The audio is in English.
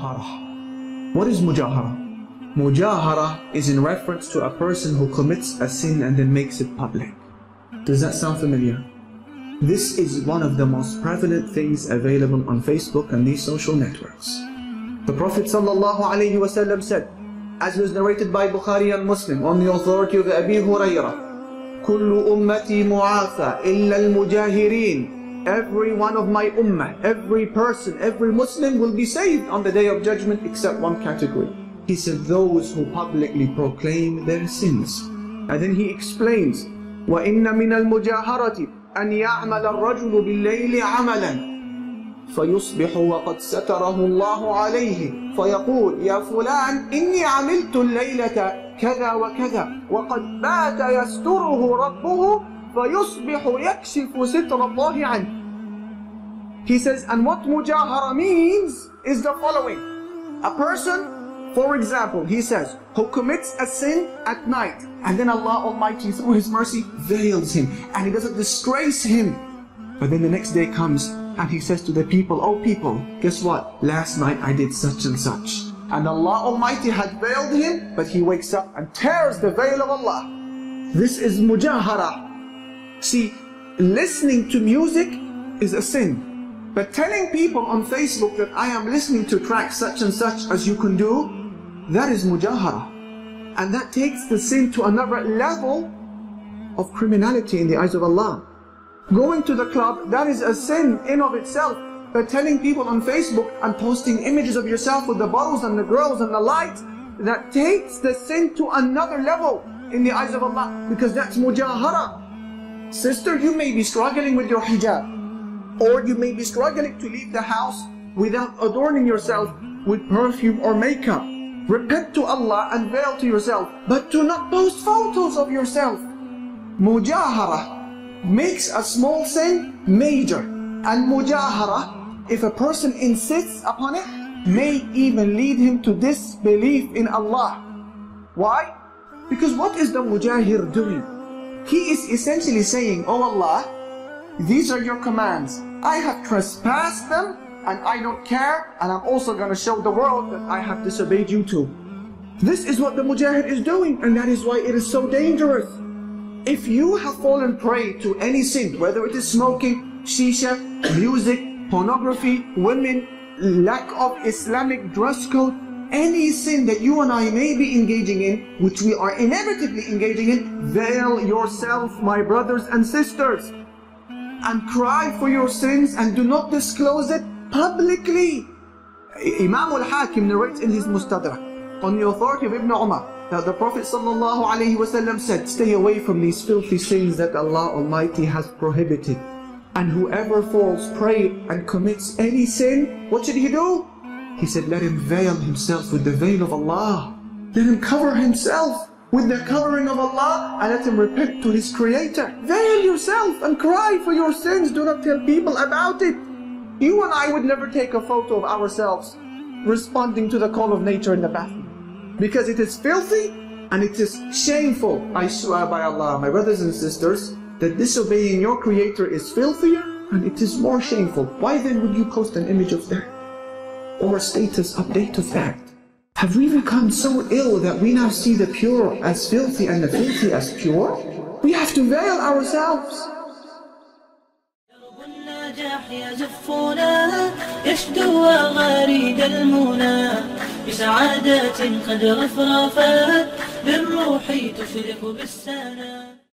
Mujahara. What is mujahara? Mujahara is in reference to a person who commits a sin and then makes it public. Does that sound familiar? This is one of the most prevalent things available on Facebook and these social networks. The Prophet ﷺ said, as was narrated by Bukhari and Muslim on the authority of Abi Hurairah, كُلُّ أُمَّتِي مُعَافَى إِلَّا الْمُجَاهِرِينَ. Every one of my ummah, every person, every Muslim will be saved on the Day of Judgment except one category. He said, those who publicly proclaim their sins. And then he explains, وَإِنَّ مِنَ الْمُجَاهَرَةِ أن يعمل الرجل بالليل عملا فيصبح وقد ستره الله عليه فيقول يا فلان إني عملت الليلة كذا وكذا وقد بات يستره ربه فيصبح يكشف ستر الله عنه. He says, and what mujahara means is the following. A person, for example, he says, who commits a sin at night, and then Allah Almighty through His mercy veils him and He doesn't disgrace him. But then the next day comes and he says to the people, oh people, guess what? Last night I did such and such. And Allah Almighty had veiled him, but he wakes up and tears the veil of Allah. This is mujahara. See, listening to music is a sin. But telling people on Facebook that I am listening to track such and such as you can do, that is mujahara. And that takes the sin to another level of criminality in the eyes of Allah. Going to the club, that is a sin in of itself. But telling people on Facebook and posting images of yourself with the bottles and the girls and the lights, that takes the sin to another level in the eyes of Allah, because that's mujahara. Sister, you may be struggling with your hijab, or you may be struggling to leave the house without adorning yourself with perfume or makeup. Repent to Allah and veil to yourself, but do not post photos of yourself. Mujahara makes a small sin major. And mujahara, if a person insists upon it, may even lead him to disbelief in Allah. Why? Because what is the mujahir doing? He is essentially saying, oh Allah, these are your commands. I have trespassed them, and I don't care, and I'm also going to show the world that I have disobeyed you too. This is what the mujahid is doing, and that is why it is so dangerous. If you have fallen prey to any sin, whether it is smoking, shisha, music, pornography, women, lack of Islamic dress code, any sin that you and I may be engaging in, which we are inevitably engaging in, veil yourself, my brothers and sisters, and cry for your sins and do not disclose it publicly. Imam al-Hakim narrates in his Mustadrak on the authority of Ibn Umar that the Prophet ﷺ said, stay away from these filthy sins that Allah Almighty has prohibited. And whoever falls prey and commits any sin, what should he do? He said, let him veil himself with the veil of Allah. Let him cover himself with the covering of Allah and let him repent to his Creator. Veil yourself and cry for your sins. Do not tell people about it. You and I would never take a photo of ourselves responding to the call of nature in the bathroom, because it is filthy and it is shameful. I swear by Allah, my brothers and sisters, that disobeying your Creator is filthier and it is more shameful. Why then would you post an image of that or a status update of that? Have we become so ill that we now see the pure as filthy and the filthy as pure? We have to veil ourselves. يزفنا يشدو غريد المنى بسعادات قد رفرفت بالروح تشرق بالسنا.